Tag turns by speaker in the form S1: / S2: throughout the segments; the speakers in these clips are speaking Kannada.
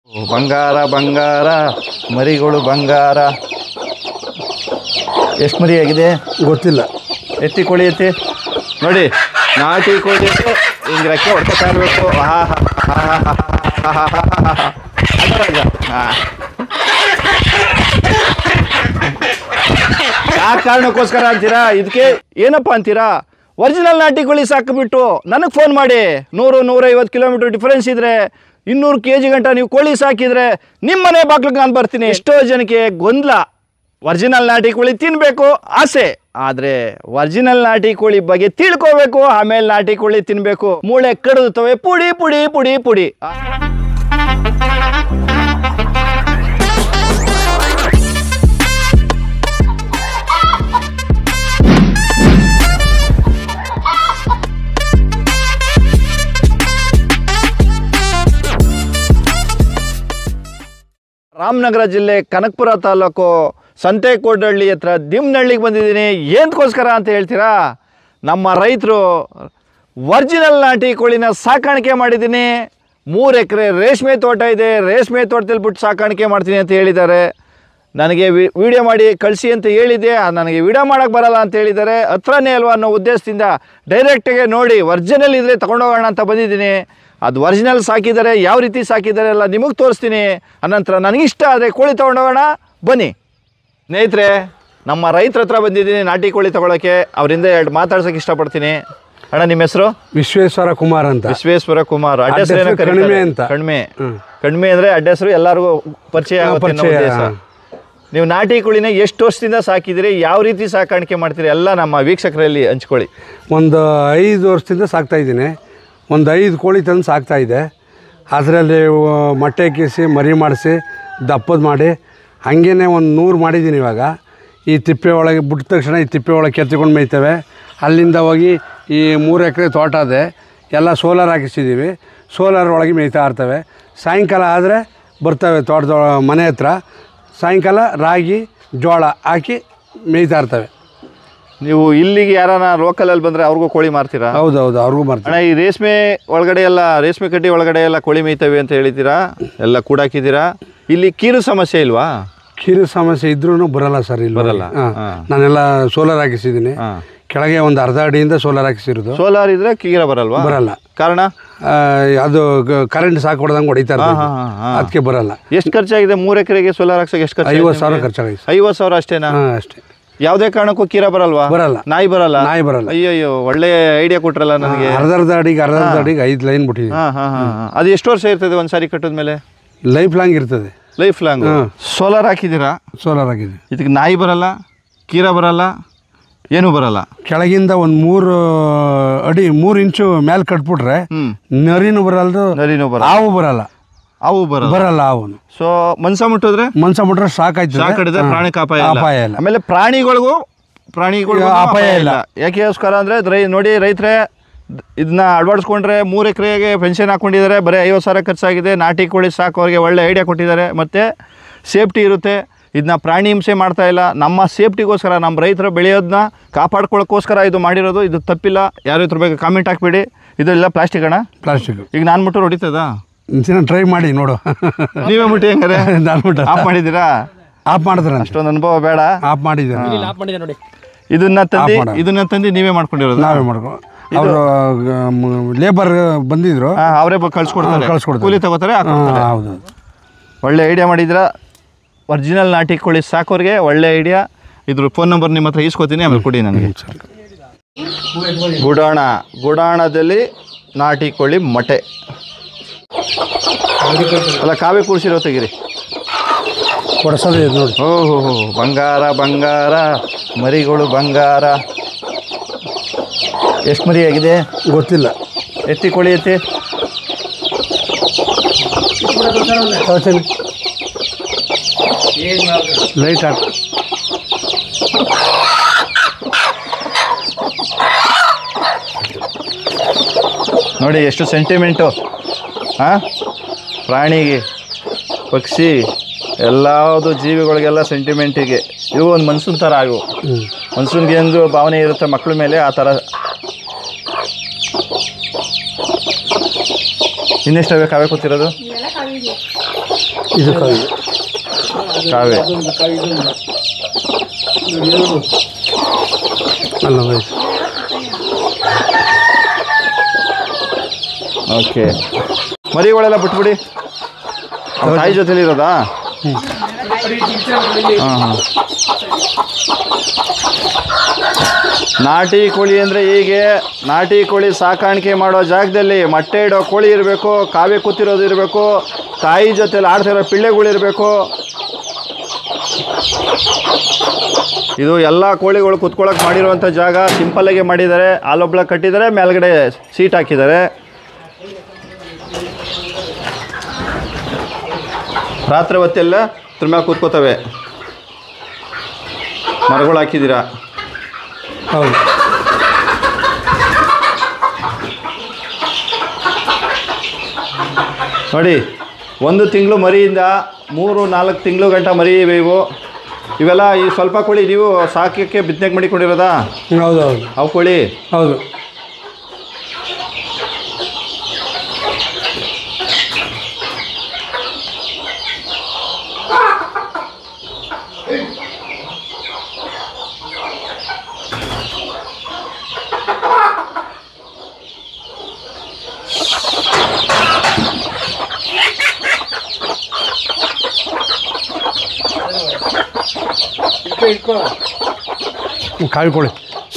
S1: ಬಂಗಾರ ಬಂಗಾರ ಮರಿಗಳು ಬಂಗಾರ. ಎಷ್ಟು ಮರಿ ಆಗಿದೆ
S2: ಗೊತ್ತಿಲ್ಲ.
S1: ಎತ್ತಿ ಕೋಳಿ ಎತ್ತಿ ನೋಡಿ, ನಾಟಿ ಕೋಳಿ ಎತ್ತಿ ಹಿಂಗೆ ರೆಕ್ಕೆ ಹೊಡ್ಕೊತಾ ಇರಬೇಕು. ಆ ಕಾರಣಕ್ಕೋಸ್ಕರ ಅಂತೀರಾ, ಇದಕ್ಕೆ ಏನಪ್ಪ ಅಂತೀರಾ, ಒರಿಜಿನಲ್ ನಾಟಿ ಕೋಳಿ ಸಾಕಿಬಿಟ್ಟು ನನಗೆ ಫೋನ್ ಮಾಡಿ. 100-150 ಕಿಲೋಮೀಟ್ರ್ ಡಿಫ್ರೆನ್ಸ್ ಇದ್ದರೆ 200 kg ಗಂಟ ನೀವು ಕೋಳಿ ಸಾಕಿದರೆ ನಿಮ್ಮ ಮನೆ ಬಾಗ್ಲಿಗೆ ನಾನು ಬರ್ತೀನಿ. ಎಷ್ಟೋ ಜನಕ್ಕೆ ಗೊಂದಲ, ಒರಿಜಿನಲ್ ನಾಟಿ ಕೋಳಿ ತಿನ್ನಬೇಕು ಆಸೆ, ಆದರೆ ಒರಿಜಿನಲ್ ನಾಟಿ ಕೋಳಿ ಬಗ್ಗೆ ತಿಳ್ಕೋಬೇಕು, ಆಮೇಲೆ ನಾಟಿ ಕೋಳಿ ತಿನ್ನಬೇಕು. ಮೂಳೆ ಕಡಿದುತ್ತವೆ, ಪುಡಿ ಪುಡಿ ಪುಡಿ ಪುಡಿ. ರಾಮನಗರ ಜಿಲ್ಲೆ ಕನಕಪುರ ತಾಲೂಕು ಸಂತೆಕೋಟಹಳ್ಳಿ ಹತ್ರ ದಿಮ್ನಹಳ್ಳಿಗೆ ಬಂದಿದ್ದೀನಿ. ಏನಕ್ಕೋಸ್ಕರ ಅಂತ ಹೇಳ್ತೀರಾ, ನಮ್ಮ ರೈತರು ಒರಿಜಿನಲ್ ನಾಟಿ ಕೋಳಿನ ಸಾಕಾಣಿಕೆ ಮಾಡಿದ್ದೀನಿ. 3 ಎಕರೆ ರೇಷ್ಮೆ ತೋಟ ಇದೆ, ರೇಷ್ಮೆ ತೋಟದಲ್ಲಿ ಬಿಟ್ಟು ಸಾಕಾಣಿಕೆ ಮಾಡ್ತೀನಿ ಅಂತ ಹೇಳಿದ್ದಾರೆ. ನನಗೆ ವಿಡಿಯೋ ಮಾಡಿ ಕಳಿಸಿ ಅಂತ ಹೇಳಿದ್ದೆ, ನನಗೆ ವಿಡಿಯೋ ಮಾಡೋಕ್ಕೆ ಬರಲ್ಲ ಅಂತ ಹೇಳಿದ್ದಾರೆ. ಹತ್ರನೇ ಅಲ್ವಾ ಅನ್ನೋ ಉದ್ದೇಶದಿಂದ ಡೈರೆಕ್ಟಾಗೆ ನೋಡಿ ಒರಿಜಿನಲ್ ಇದ್ದರೆ ತೊಗೊಂಡೋಗೋಣ ಅಂತ ಬಂದಿದ್ದೀನಿ. ಅದು ಒರಿಜಿನಲ್ ಸಾಕಿದ್ದಾರೆ, ಯಾವ ರೀತಿ ಸಾಕಿದ್ದಾರೆ ಎಲ್ಲ ನಿಮಗೆ ತೋರಿಸ್ತೀನಿ. ಅನಂತರ ನನಗಿಷ್ಟ ಆದರೆ ಕೋಳಿ ತೊಗೊಂಡೋಗೋಣ, ಬನ್ನಿ ಸ್ನೇಹಿತರೆ. ನಮ್ಮ ರೈತರ ಹತ್ರ ಬಂದಿದ್ದೀನಿ ನಾಟಿ ಕೋಳಿ ತೊಗೊಳಕ್ಕೆ. ಅವರಿಂದ 2 ಮಾತಾಡ್ಸೋಕ್ಕೆ ಇಷ್ಟಪಡ್ತೀನಿ. ಅಣ್ಣ, ನಿಮ್ಮ ಹೆಸರು?
S2: ವಿಶ್ವೇಶ್ವರ ಕುಮಾರ್ ಅಂತ.
S1: ವಿಶ್ವೇಶ್ವರ ಕುಮಾರ್. ಅಡ್ರೆಸ್
S2: ಕಡಿಮೆ ಅಂತ.
S1: ಕಡಿಮೆ ಅಂದರೆ ಅಡ್ರೆಸ್ರು ಎಲ್ಲರಿಗೂ ಪರಿಚಯ ಆಗುತ್ತೆ. ನೀವು ನಾಟಿ ಕೋಳಿನ ಎಷ್ಟು ವರ್ಷದಿಂದ ಸಾಕಿದಿರಿ, ಯಾವ ರೀತಿ ಸಾಕಾಣಿಕೆ ಮಾಡ್ತೀರಿ ಎಲ್ಲ ನಮ್ಮ ವೀಕ್ಷಕರಲ್ಲಿ ಹಂಚ್ಕೊಳ್ಳಿ.
S2: ಒಂದು 5 ವರ್ಷದಿಂದ ಸಾಕ್ತಾ ಇದ್ದೀನಿ. ಒಂದು 5 ಕೋಳಿ ತಂದು ಸಾಕ್ತಾಯಿದ್ದೆ. ಅದರಲ್ಲಿ ಮೊಟ್ಟೆ ಕೀಸಿ ಮರಿ ಮಾಡಿಸಿ ದಪ್ಪದು ಮಾಡಿ ಹಾಗೇ ಒಂದು 100 ಮಾಡಿದ್ದೀನಿ. ಇವಾಗ ಈ ತಿಪ್ಪೆ ಒಳಗೆ ಬಿಟ್ಟ ತಕ್ಷಣ ಈ ತಿಪ್ಪೆ ಒಳಗೆ ಕೆತ್ತಿಕೊಂಡು ಮೇಯ್ತವೆ. ಅಲ್ಲಿಂದ ಹೋಗಿ ಈ 3 ಎಕರೆ ತೋಟ ಇದೆ, ಎಲ್ಲ ಸೋಲಾರ್ ಹಾಕಿಸಿದ್ದೀವಿ. ಸೋಲಾರ್ ಒಳಗೆ ಮೇಯ್ತಾ ಇರ್ತವೆ. ಸಾಯಂಕಾಲ ಆದರೆ ಬರ್ತವೆ ತೋಟದ ಮನೆ ಹತ್ರ. ಸಾಯಂಕಾಲ ರಾಗಿ ಜೋಳ ಹಾಕಿ ಮೇಯ್ತಾ ಇರ್ತವೆ.
S1: ನೀವು ಇಲ್ಲಿಗೆ ಯಾರಾನ ಲೋಕಲಲ್ಲಿ ಬಂದರೆ ಅವ್ರಿಗೂ ಕೋಳಿ ಮಾರ್ತೀರಾ?
S2: ಹೌದೌದು, ಅವ್ರಿಗೂ ಮಾರ್ತೀವಿ.
S1: ಅಣ್ಣ, ಈ ರೇಷ್ಮೆ ಒಳಗಡೆ ಎಲ್ಲ, ರೇಷ್ಮೆ ಕಡ್ಡಿ ಒಳಗಡೆ ಎಲ್ಲ ಕೋಳಿ ಮೇಯ್ತವೆ ಅಂತ ಹೇಳಿದ್ದೀರಾ, ಎಲ್ಲ ಕೂಡಾಕಿದ್ದೀರಾ. ಇಲ್ಲಿ ಕೀರು ಸಮಸ್ಯೆ ಇಲ್ವಾ?
S2: ಕೀರು ಸಮಸ್ಯೆ ಇದ್ರೂ ಬರಲ್ಲ ಸರ್, ಇಲ್ಲಿ
S1: ಬರಲ್ಲ.
S2: ನಾನೆಲ್ಲ ಸೋಲಾರ್ ಹಾಕಿಸಿದ್ದೀನಿ. ಕೆಳಗೆ ಒಂದು ಅರ್ಧ ಅಡಿಯಿಂದ ಸೋಲಾರ್ ಹಾಕಿಸಿರೋದು.
S1: ಸೋಲಾರ್ ಇದ್ರೆ ಕೀರ ಬರಲ್ವಾ?
S2: ಬರಲ್ಲ.
S1: ಕಾರಣ
S2: ಅದು ಕರೆಂಟ್ ಸಾಕು ಹೊಡೆದಂಗೆ ಹೊಡಿತಾರೆ, ಅದಕ್ಕೆ ಬರಲ್ಲ.
S1: ಎಷ್ಟು ಖರ್ಚಾಗಿದೆ 3 ಎಕರೆಗೆ ಸೋಲಾರ್ ಹಾಕ್ಸಕ್ಕೆ? ಎಷ್ಟು ಖರ್ಚು?
S2: 50,000 ಖರ್ಚಾಗಿದೆ.
S1: 50,000 ಅಷ್ಟೇನಾ?
S2: ಅಷ್ಟೇ.
S1: ಯಾವುದೇ ಕಾರಣಕ್ಕೂ ಕೀರ ಬರಲ್ವಾ?
S2: ಬರಲ್ಲ.
S1: ನಾಯಿ ಬರಲ್ಲ?
S2: ನಾಯಿ ಬರಲ್ಲ.
S1: ಅಯ್ಯೋ, ಒಳ್ಳೆ ಐಡಿಯಾ ಕೊಟ್ರಲ್ಲ ನನಗೆ.
S2: ಅರ್ಧ ಅಡಿಗೆ 5 ಲೈನ್ ಬಿಟ್ಟಿದ್ದೀನಿ.
S1: ಅದು ಎಷ್ಟು ವರ್ಷ ಇರ್ತದೆ ಒಂದ್ಸಾರಿ ಕಟ್ಟಿದ ಮೇಲೆ?
S2: ಲೈಫ್ ಲಾಂಗ್ ಇರ್ತದೆ.
S1: Life long. ಸೋಲಾರ್ ಹಾಕಿದ್ದೀರಾ?
S2: ಸೋಲಾರ್ ಹಾಕಿದ್ದೀನಿ.
S1: ಇದಕ್ಕೆ ನಾಯಿ ಬರಲ್ಲ, ಕೀರ ಬರಲ್ಲ, ಏನೂ ಬರಲ್ಲ.
S2: ಕೆಳಗಿಂದ ಒಂದು 3 ಇಂಚು ಮೇಲೆ ಕಟ್ಬಿಟ್ರೆ ನರಿನೂ ಬರಲ್ದು, ಹಾವು ಬರಲ್ಲ.
S1: ಅವು
S2: ಬರಲ್ಲ ಅವನು.
S1: ಸೊ ಮನ್ಸ ಮುಟ್ಟಿದ್ರೆ
S2: ಸಾಕಾಯ್ತದೆ.
S1: ಪ್ರಾಣಿ ಅಪಾಯ ಇಲ್ಲ. ಆಮೇಲೆ ಪ್ರಾಣಿಗಳಿಗೂ ಅಪಾಯ ಇಲ್ಲ. ಯಾಕೆಗೋಸ್ಕರ ಅಂದರೆ ನೋಡಿ ರೈತರೇ, ಇದನ್ನ ಅಳವಡಿಸ್ಕೊಂಡ್ರೆ 3 ಎಕರೆಗೆ ಪೆನ್ಷನ್ ಹಾಕ್ಕೊಂಡಿದ್ದಾರೆ. ಬರೀ 50,000 ಖರ್ಚಾಗಿದೆ. ನಾಟಿ ಕೋಳಿ ಸಾಕೋರಿಗೆ ಒಳ್ಳೆ ಐಡಿಯಾ ಕೊಟ್ಟಿದ್ದಾರೆ. ಮತ್ತು ಸೇಫ್ಟಿ ಇರುತ್ತೆ. ಇದನ್ನ ಪ್ರಾಣಿ ಹಿಂಸೆ ಮಾಡ್ತಾ ಇಲ್ಲ. ನಮ್ಮ ಸೇಫ್ಟಿಗೋಸ್ಕರ, ನಮ್ಮ ರೈತರು ಬೆಳೆಯೋದನ್ನ ಕಾಪಾಡ್ಕೊಳ್ಳೋಕ್ಕೋಸ್ಕರ ಇದು ಮಾಡಿರೋದು. ಇದು ತಪ್ಪಿಲ್ಲ. ಯಾರು ಇದ್ರ ಬಗ್ಗೆ ಕಾಮೆಂಟ್ ಹಾಕ್ಬೇಡಿ. ಇದೆಲ್ಲ ಪ್ಲಾಸ್ಟಿಕ್ ಅಣ್ಣ, ಪ್ಲಾಸ್ಟಿಕ್. ಈಗ ನಾನು ಮುಟ್ಟು ಹೊಡಿತದ?
S2: ಟ್ರೈ ಮಾಡಿ ನೋಡು.
S1: ನೀವೇ ಮುಟ್ಟಿ ಹೆಂಗಾರೆ? ನಾನು ಮುಟ್ಟ ಆಫ್ ಮಾಡಿದ್ದೀರಾ?
S2: ಆಫ್ ಮಾಡಿದ್ರೆ
S1: ಅಷ್ಟೊಂದು ಅನುಭವ ಬೇಡ.
S2: ಆಫ್ ಮಾಡಿದ್ದೀರಾ?
S1: ನೋಡಿ, ಇದನ್ನ ತಂದು ನೀವೇ ಮಾಡ್ಕೊಂಡಿರೋದು?
S2: ನಾವೇ ಮಾಡ್ಕೊಂಡು. ಅವರು ಲೇಬರ್ ಬಂದಿದ್ರು,
S1: ಅವರೇ ಕಳ್ಸ್ಕೊಡ್ತಾರೆ, ಕೂಲಿ ತಗೋತಾರೆ.
S2: ಹೌದು,
S1: ಒಳ್ಳೆ ಐಡಿಯಾ ಮಾಡಿದ್ರ. ಒರಿಜಿನಲ್ ನಾಟಿ ಕೋಳಿ ಸಾಕೋರಿಗೆ ಒಳ್ಳೆ ಐಡಿಯಾ. ಇದ್ರ ಫೋನ್ ನಂಬರ್ ನಿಮ್ಮ ಹತ್ರ ಈಸ್ಕೊತೀನಿ, ಆಮೇಲೆ ಕೊಡಿ ನನಗೆ. ಗುಡಾಣದಲ್ಲಿ ನಾಟಿ ಕೋಳಿ ಮೊಟ್ಟೆ ಅಲ್ಲ, ಕಾವೇ ಕೂರಿಸಿರೋ ತೆಗೀರಿ.
S2: ಕೊಡ್ಸೋದು ನೋಡಿ.
S1: ಓಹೋ, ಬಂಗಾರ ಬಂಗಾರ ಮರಿಗಳು ಬಂಗಾರ. ಎಷ್ಟು ಮರಿ ಆಗಿದೆ
S2: ಗೊತ್ತಿಲ್ಲ.
S1: ಎತ್ತಿ ಕೋಳಿ ಎತ್ತಿ.
S2: ಲೈಟ್ ಹಾಕಿ.
S1: ನೋಡಿ ಎಷ್ಟು ಸೆಂಟಿಮೆಂಟು. ಪ್ರಾಣಿಗೆ, ಪಕ್ಷಿ, ಎಲ್ಲದು ಜೀವಿಗಳಿಗೆಲ್ಲ ಸೆಂಟಿಮೆಂಟಿಗೆ. ಇವು ಒಂದು ಮನ್ಸೂನ್ ಥರ ಆಗಿವು. ಮನ್ಸೂನ್ಗೆ ಒಂದು ಭಾವನೆ ಇರುತ್ತೆ ಮಕ್ಕಳ ಮೇಲೆ, ಆ ಥರ. ಇನ್ನೆಷ್ಟು ಕಾವೇ ಕೂತಿರೋದು?
S2: ಇದು ಕಾವಿ
S1: ಕಾವೆ
S2: ಅಲ್ಲ ವಯಸ್ಸು.
S1: ಓಕೆ, ಮರಿಗಳೆಲ್ಲ ಬಿಟ್ಬಿಡಿ. ಅವ್ರ ತಾಯಿ ಜೊತೆಲಿ ಇರೋದಾ? ಹಾಂ ಹಾಂ. ನಾಟಿ ಕೋಳಿ ಅಂದರೆ ಹೀಗೆ ನಾಟಿ ಕೋಳಿ ಸಾಕಾಣಿಕೆ ಮಾಡೋ ಜಾಗದಲ್ಲಿ ಮೊಟ್ಟೆ ಇಡೋ ಕೋಳಿ ಇರಬೇಕು, ಕಾವೆ ಕೂತಿರೋದು ಇರಬೇಕು, ತಾಯಿ ಜೊತೆಲಿ ಆಡ್ತಿರೋ ಪಿಳ್ಳೆಗಳಿರಬೇಕು. ಇದು ಎಲ್ಲ ಕೋಳಿಗಳು ಕುತ್ಕೊಳ್ಳೋಕೆ ಮಾಡಿರುವಂಥ ಜಾಗ. ಸಿಂಪಲ್ಲಾಗೆ ಮಾಡಿದ್ದಾರೆ. ಹಾಲೊಬ್ಳ ಕಟ್ಟಿದ್ದಾರೆ, ಮೇಲ್ಗಡೆ ಸೀಟ್ ಹಾಕಿದ್ದಾರೆ. ರಾತ್ರಿ ಹೊತ್ತೆಲ್ಲ ಇದ್ರ ಮೇಲೆ ಕೂತ್ಕೋತವೆ. ಮರಗಳು ಹಾಕಿದ್ದೀರಾ?
S2: ಹೌದು.
S1: ನೋಡಿ, 1 ತಿಂಗಳು ಮರಿಯಿಂದ 3-4 ತಿಂಗಳು ಗಂಟ ಮರಿ ಇವೆ ಇವು. ಇವೆಲ್ಲ ಈ ಸ್ವಲ್ಪ ಕೋಳಿ ನೀವು ಸಾಕಕ್ಕೆ ಬಿತ್ತನೆ ಮಾಡಿಕೊಂಡಿರೋದಾ?
S2: ಹೌದು ಹೌದು.
S1: ಅವು ಕೋಳಿ?
S2: ಹೌದು. ಕಾವಿ ಕೋಳಿ.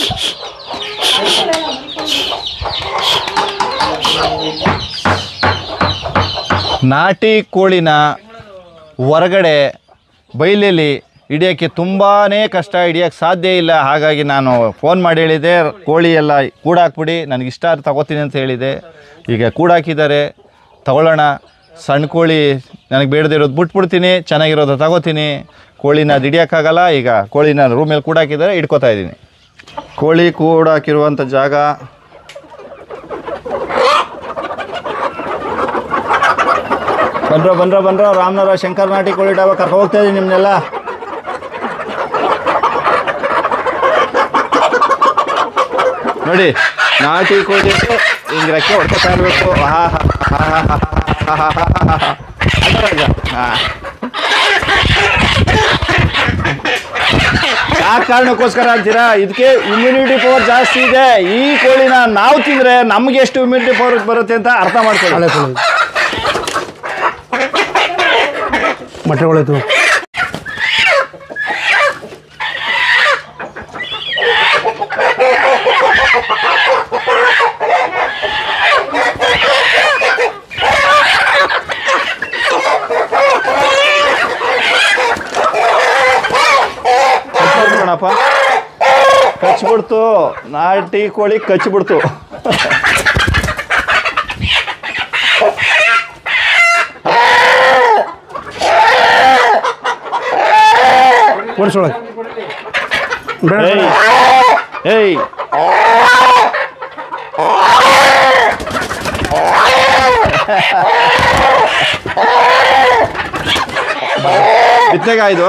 S1: ನಾಟಿ ಕೋಳಿನ ಹೊರಗಡೆ ಬೈಲಲ್ಲಿ ಹಿಡಿಯೋಕ್ಕೆ ತುಂಬಾ ಕಷ್ಟ, ಹಿಡಿಯೋಕ್ಕೆ ಸಾಧ್ಯ ಇಲ್ಲ. ಹಾಗಾಗಿ ನಾನು ಫೋನ್ ಮಾಡಿ ಹೇಳಿದೆ, ಕೋಳಿ ಎಲ್ಲ ಕೂಡಾಕ್ಬಿಡಿ, ನನಗಿಷ್ಟ ಅದು ತಗೋತೀನಿ ಅಂತ ಹೇಳಿದೆ. ಈಗ ಕೂಡಾಕಿದ್ದಾರೆ, ತಗೊಳ್ಳೋಣ. ಸಣ್ಣ ಕೋಳಿ ನನಗೆ ಬೇಡದೇ ಇರೋದು ಬಿಟ್ಬಿಡ್ತೀನಿ, ಚೆನ್ನಾಗಿರೋದು ತಗೋತೀನಿ. ಕೋಳಿನ ಅದು ಹಿಡಿಯೋಕ್ಕಾಗಲ್ಲ. ಈಗ ಕೋಳಿನ ರೂಮಲ್ಲಿ ಕೂಡಾಕಿದ್ದಾರೆ, ಹಿಡ್ಕೊತಾ ಇದ್ದೀನಿ. ಕೋಳಿ ಕೂಡಾಕಿರುವಂಥ ಜಾಗ. ಬಂದ್ರ ರಾಮನಗರ ಶಂಕರ್ ನಾಟಿ ಕೋಳಿ ಡಾಬಾ ಕರ್ಕೊ ಹೋಗ್ತಾ ಇದ್ದೀನಿ ನಿಮ್ಮನ್ನೆಲ್ಲ. ನೋಡಿ, ನಾಟಿ ಕೋಳಿ ಹಿಂಗೆ ರೆಕ್ಕೆ ಹೊಡ್ಕೊತಾ ಇರಬೇಕು. ಆ ಕಾರಣಕ್ಕೋಸ್ಕರ ಅಂತೀರಾ? ಇದಕ್ಕೆ ಇಮ್ಯುನಿಟಿ ಪವರ್ ಜಾಸ್ತಿ ಇದೆ. ಈ ಕೋಳಿನ ನಾವು ತಿಂದರೆ ನಮ್ಗೆ ಎಷ್ಟು ಇಮ್ಯುನಿಟಿ ಪವರ್ ಬರುತ್ತೆ ಅಂತ ಅರ್ಥ ಮಾಡ್ಕೊಳ್ಳಿ.
S2: ಹಳೆ ಕೋಳಿ ಮೊಟ್ಟೆಗಳಾಯ್ತು.
S1: ಕಣಪ್ಪ, ಕಚ್ಬಿಡ್ತು. ನಾಟಿ ಕೋಳಿ ಕಚ್ಬಿಡ್ತು.
S2: ಓಡಿಸೋಳಗೆ
S1: ಏಯ್, ಬಿತ್ತೆಗಾಯ್ದು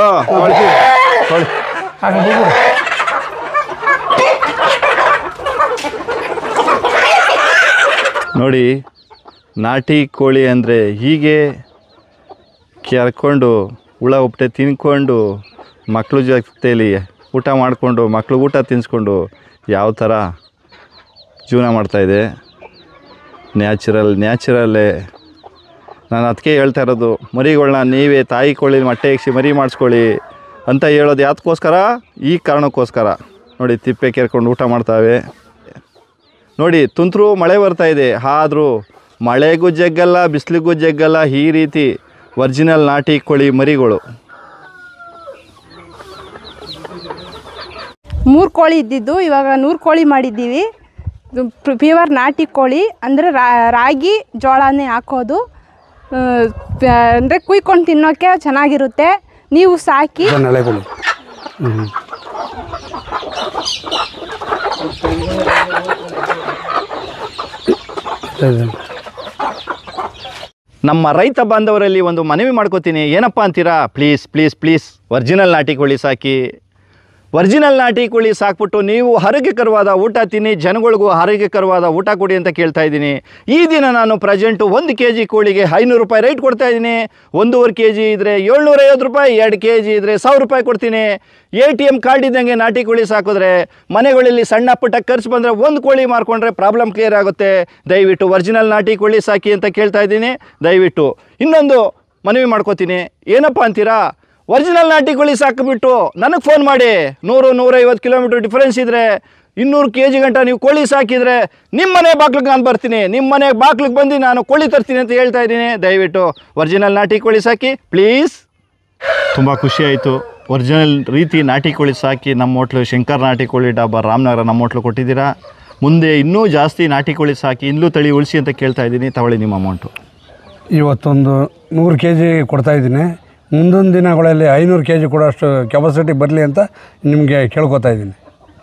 S1: ನೋಡಿ. ನಾಟಿ ಕೋಳಿ ಅಂದರೆ ಹೀಗೆ ಕೆರ್ಕೊಂಡು ಹುಳ ಉಪ್ಪಟೆ ತಿನ್ಕೊಂಡು ಮಕ್ಕಳು ಜೊತೆಯಲ್ಲಿ ಊಟ ಮಾಡಿಕೊಂಡು ಮಕ್ಕಳು ಊಟ ತಿನ್ನಿಸ್ಕೊಂಡು ಯಾವ ಥರ ಜೀವನ ಮಾಡ್ತಾಯಿದೆ. ನ್ಯಾಚುರಲ್ಲೇ. ನಾನು ಅದಕ್ಕೆ ಹೇಳ್ತಾ ಇರೋದು, ಮರಿಗಳನ್ನ ನೀವೇ ತಾಯಿ ಕೋಳಿ ಮೊಟ್ಟೆ ಇಕ್ಸಿ ಮರಿ ಮಾಡಿಸ್ಕೊಳ್ಳಿ ಅಂತ ಹೇಳೋದು ಯಾತಕ್ಕೋಸ್ಕರ? ಈ ಕಾರಣಕ್ಕೋಸ್ಕರ. ನೋಡಿ, ತಿಪ್ಪೆ ಕೆರ್ಕೊಂಡು ಊಟ ಮಾಡ್ತಾವೆ. ನೋಡಿ, ತುಂತುರು ಮಳೆ ಬರ್ತಾಯಿದೆ, ಆದರೂ ಮಳೆಗೂ ಜಗ್ಗಲ್ಲ, ಬಿಸಿಲಿಗೂ ಜಗ್ಗಲ್ಲ. ಈ ರೀತಿ ಒರಿಜಿನಲ್ ನಾಟಿ ಕೋಳಿ ಮರಿಗಳು.
S3: 3 ಕೋಳಿ ಇದ್ದಿದ್ದು ಇವಾಗ 100 ಕೋಳಿ ಮಾಡಿದ್ದೀವಿ. ಪ್ಯೂರ್ ನಾಟಿ ಕೋಳಿ ಅಂದರೆ ರಾಗಿ ಜೋಳನೇ ಹಾಕೋದು. ಅಂದರೆ ಕುಯ್ಕೊಂಡು ತಿನ್ನೋಕ್ಕೆ ಚೆನ್ನಾಗಿರುತ್ತೆ. ನೀವು ಸಾಕಿ.
S2: ಹಳೆ ಕೋಳಿ.
S1: ನಮ್ಮ ರೈತ ಬಾಂಧವರಲ್ಲಿ ಒಂದು ಮನವಿ ಮಾಡ್ಕೋತೀನಿ. ಏನಪ್ಪ ಅಂತೀರಾ? ಪ್ಲೀಸ್ ಒರಿಜಿನಲ್ ನಾಟಿ ಕೋಳಿ ಸಾಕಿ. ಒರಿಜಿನಲ್ ನಾಟಿ ಕೋಳಿ ಸಾಕ್ಬಿಟ್ಟು ನೀವು ಆರೋಗ್ಯಕರವಾದ ಊಟ ತಿನ್ನಿ, ಜನಗಳಿಗೂ ಆರೋಗ್ಯಕರವಾದ ಊಟ ಕೊಡಿ ಅಂತ ಕೇಳ್ತಾ ಇದ್ದೀನಿ. ಈ ದಿನ ನಾನು ಪ್ರೆಸೆಂಟು 1 kg ಕೋಳಿಗೆ 500 ರೂಪಾಯಿ ರೇಟ್ ಕೊಡ್ತಾ ಇದ್ದೀನಿ. 1.5 kg ಇದ್ದರೆ 750 ರೂಪಾಯಿ, 2 kg ಇದ್ದರೆ 1000 ರೂಪಾಯಿ ಕೊಡ್ತೀನಿ. ATM ಕಾರ್ಡ್ ಇದ್ದಂಗೆ ನಾಟಿ ಕೋಳಿ ಸಾಕಿದ್ರೆ ಮನೆಗಳಲ್ಲಿ ಸಣ್ಣ ಪುಟ್ಟ ಖರ್ಚು ಬಂದರೆ 1 ಕೋಳಿ ಮಾರ್ಕೊಂಡ್ರೆ ಪ್ರಾಬ್ಲಮ್ ಕ್ಲಿಯರ್ ಆಗುತ್ತೆ. ದಯವಿಟ್ಟು ಒರಿಜಿನಲ್ ನಾಟಿ ಕೋಳಿ ಸಾಕಿ ಅಂತ ಕೇಳ್ತಾ ಇದ್ದೀನಿ. ದಯವಿಟ್ಟು ಇನ್ನೊಂದು ಮನವಿ ಮಾಡ್ಕೋತೀನಿ, ಏನಪ್ಪ ಅಂತೀರಾ, ಒರಿಜಿನಲ್ ನಾಟಿ ಕೋಳಿ ಸಾಕಿಬಿಟ್ಟು ನನಗೆ ಫೋನ್ ಮಾಡಿ. 100-150 ಕಿಲೋಮೀಟ್ರ್ ಡಿಫ್ರೆನ್ಸ್ ಇದ್ದರೆ 200 kg ಗಂಟ ನೀವು ಕೋಳಿ ಸಾಕಿದರೆ ನಿಮ್ಮ ಮನೆ ಬಾಗ್ಲಿಗೆ ನಾನು ಬರ್ತೀನಿ, ನಿಮ್ಮ ಮನೆ ಬಾಗ್ಲಿಗೆ ಬಂದು ನಾನು ಕೋಳಿ ತರ್ತೀನಿ ಅಂತ ಹೇಳ್ತಾ ಇದ್ದೀನಿ. ದಯವಿಟ್ಟು ಒರಿಜಿನಲ್ ನಾಟಿ ಕೋಳಿ ಸಾಕಿ ಪ್ಲೀಸ್. ತುಂಬ ಖುಷಿ ಆಯಿತು. ಒರಿಜಿನಲ್ ರೀತಿ ನಾಟಿ ಕೋಳಿ ಸಾಕಿ ನಮ್ಮ ಹೋಟ್ಲು ಶಂಕರ್ ನಾಟಿ ಕೋಳಿ ಡಾಬಾ ರಾಮನಗರ ನಮ್ಮ ಹೋಟ್ಲು ಕೊಟ್ಟಿದ್ದೀರಾ. ಮುಂದೆ ಇನ್ನೂ ಜಾಸ್ತಿ ನಾಟಿ ಕೋಳಿ ಸಾಕಿ ಇನ್ನೂ ತಳಿ ಉಳಿಸಿ ಅಂತ ಕೇಳ್ತಾ ಇದ್ದೀನಿ. ತಗೊಳ್ಳಿ ನಿಮ್ಮ ಅಮೌಂಟು.
S2: ಇವತ್ತೊಂದು 100 kg ಕೊಡ್ತಾಯಿದ್ದೀನಿ. ಮುಂದೊಂದು ದಿನಗಳಲ್ಲಿ 500 kg ಕೊಡೋಷ್ಟು ಕೆಪಾಸಿಟಿ ಬರಲಿ ಅಂತ ನಿಮಗೆ ಕೇಳ್ಕೊತಾ ಇದ್ದೀನಿ.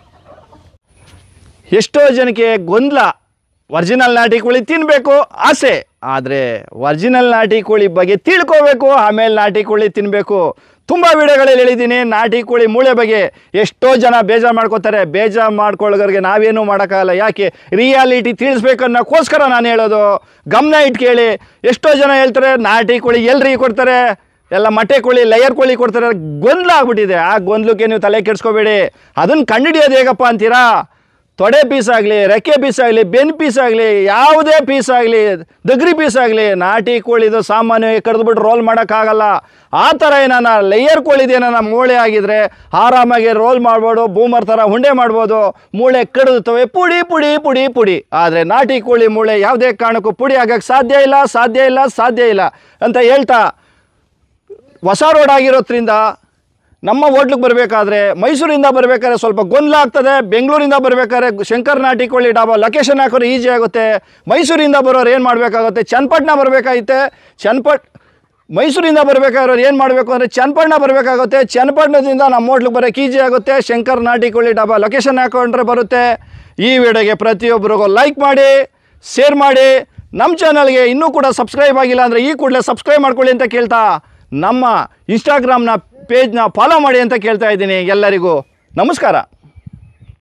S1: ಎಷ್ಟೋ ಜನಕ್ಕೆ ಗೊಂದಲ, ಒರಿಜಿನಲ್ ನಾಟಿ ಕೋಳಿ ತಿನ್ನಬೇಕು ಆಸೆ, ಆದರೆ ಒರಿಜಿನಲ್ ನಾಟಿ ಕೋಳಿ ಬಗ್ಗೆ ತಿಳ್ಕೋಬೇಕು, ಆಮೇಲೆ ನಾಟಿ ಕೋಳಿ ತಿನ್ನಬೇಕು. ತುಂಬ ವಿಡಿಯೋಗಳಲ್ಲಿ ಹೇಳಿದ್ದೀನಿ ನಾಟಿ ಕೋಳಿ ಮೂಳೆ ಬಗ್ಗೆ. ಎಷ್ಟೋ ಜನ ಬೇಜಾರು ಮಾಡ್ಕೋತಾರೆ. ಬೇಜಾರು ಮಾಡ್ಕೊಳ್ಳೋರಿಗೆ ನಾವೇನೂ ಮಾಡೋಕ್ಕಾಗಲ್ಲ. ಯಾಕೆ, ರಿಯಾಲಿಟಿ ತಿಳಿಸ್ಬೇಕನ್ನೋಕ್ಕೋಸ್ಕರ ನಾನು ಹೇಳೋದು. ಗಮನ ಇಟ್ಟು ಕೇಳಿ. ಎಷ್ಟೋ ಜನ ಹೇಳ್ತಾರೆ ನಾಟಿ ಕೋಳಿ ಎಲ್ರಿಗೆ ಕೊಡ್ತಾರೆ, ಎಲ್ಲ ಮೊಟ್ಟೆ ಕೋಳಿ ಲೇಯರ್ ಕೋಳಿ ಕೊಡ್ತಾರೆ. ಗೊಂದಲ ಆಗ್ಬಿಟ್ಟಿದೆ. ಆ ಗೊಂದಲಕ್ಕೆ ನೀವು ತಲೆ ಕೆಡಿಸ್ಕೋಬೇಡಿ. ಅದನ್ನು ಕಂಡುಹಿಡಿಯೋದು ಹೇಗಪ್ಪ ಅಂತೀರಾ, ತೊಡೆ ಪೀಸ್ ಆಗಲಿ, ರೆಕ್ಕೆ ಪೀಸ್ ಆಗಲಿ, ಬೆನ್ನು ಪೀಸ್ ಆಗಲಿ, ಯಾವುದೇ ಪೀಸ್ ಆಗಲಿ, ದಗ್ರಿ ಪೀಸ್ ಆಗಲಿ, ನಾಟಿ ಕೋಳಿದು ಸಾಮಾನ್ಯವಾಗಿ ಕಡ್ದುಬಿಟ್ಟು ರೋಲ್ ಮಾಡೋಕ್ಕಾಗಲ್ಲ. ಆ ಥರ ಏನಾನ ಲೇಯರ್ ಕೋಳಿದೇನ ಮೂಳೆ ಆಗಿದ್ರೆ ಆರಾಮಾಗಿ ರೋಲ್ ಮಾಡ್ಬೋದು, ಬೂಮರ್ ಥರ ಉಂಡೆ ಮಾಡ್ಬೋದು. ಮೂಳೆ ಕಡಿದುತ್ತವೆ ಪುಡಿ ಪುಡಿ ಪುಡಿ ಪುಡಿ. ಆದರೆ ನಾಟಿ ಕೋಳಿ ಮೂಳೆ ಯಾವುದೇ ಕಾರಣಕ್ಕೂ ಪುಡಿ ಆಗೋಕ್ಕೆ ಸಾಧ್ಯ ಇಲ್ಲ, ಸಾಧ್ಯ ಇಲ್ಲ, ಸಾಧ್ಯ ಇಲ್ಲ ಅಂತ ಹೇಳ್ತಾ, ಹೊಸ ರೋಡ್ ಆಗಿರೋದ್ರಿಂದ ನಮ್ಮ ಹೋಟ್ಲಿಗೆ ಬರಬೇಕಾದ್ರೆ, ಮೈಸೂರಿಂದ ಬರಬೇಕಾದ್ರೆ ಸ್ವಲ್ಪ ಗೊಂದಲ ಆಗ್ತದೆ. ಬೆಂಗಳೂರಿಂದ ಬರಬೇಕಾದ್ರೆ ಶಂಕರ್ ನಾಟಿ ಕೋಳಿ ಡಾಬಾ ಲೊಕೇಶನ್ ಹಾಕೋರು ಈಸಿ ಆಗುತ್ತೆ. ಮೈಸೂರಿಂದ ಬರೋರು ಏನು ಮಾಡಬೇಕಾಗುತ್ತೆ, ಚನ್ನಪಟ್ಟಣ ಬರಬೇಕಾಗುತ್ತೆ. ಮೈಸೂರಿಂದ ಬರಬೇಕಾದ್ರೆ ಏನು ಮಾಡಬೇಕು ಅಂದರೆ ಚನ್ನಪಟ್ಟಣ ಬರಬೇಕಾಗುತ್ತೆ. ಚನ್ನಪಟ್ಟಣದಿಂದ ನಮ್ಮ ಹೋಟ್ಲಿಗೆ ಬರೋಕ್ಕೆ ಈಸಿ ಆಗುತ್ತೆ. ಶಂಕರ್ ನಾಟಿ ಕೋಳಿ ಡಾಬಾ ಲೊಕೇಶನ್ ಹಾಕೊಂಡ್ರೆ ಬರುತ್ತೆ. ಈ ವಿಡಿಯೋಗೆ ಪ್ರತಿಯೊಬ್ಬರಿಗೂ ಲೈಕ್ ಮಾಡಿ, ಶೇರ್ ಮಾಡಿ. ನಮ್ಮ ಚಾನಲ್ಗೆ ಇನ್ನೂ ಕೂಡ ಸಬ್ಸ್ಕ್ರೈಬ್ ಆಗಿಲ್ಲ ಅಂದರೆ ಈ ಕೂಡಲೇ ಸಬ್ಸ್ಕ್ರೈಬ್ ಮಾಡ್ಕೊಳ್ಳಿ ಅಂತ ಕೇಳ್ತಾ, ನಮ್ಮ ಇನ್ಸ್ಟಾಗ್ರಾಮ್ನ ಪೇಜ್ನ ಫಾಲೋ ಮಾಡಿ ಅಂತ ಕೇಳ್ತಾ ಇದ್ದೀನಿ. ಎಲ್ಲರಿಗೂ ನಮಸ್ಕಾರ.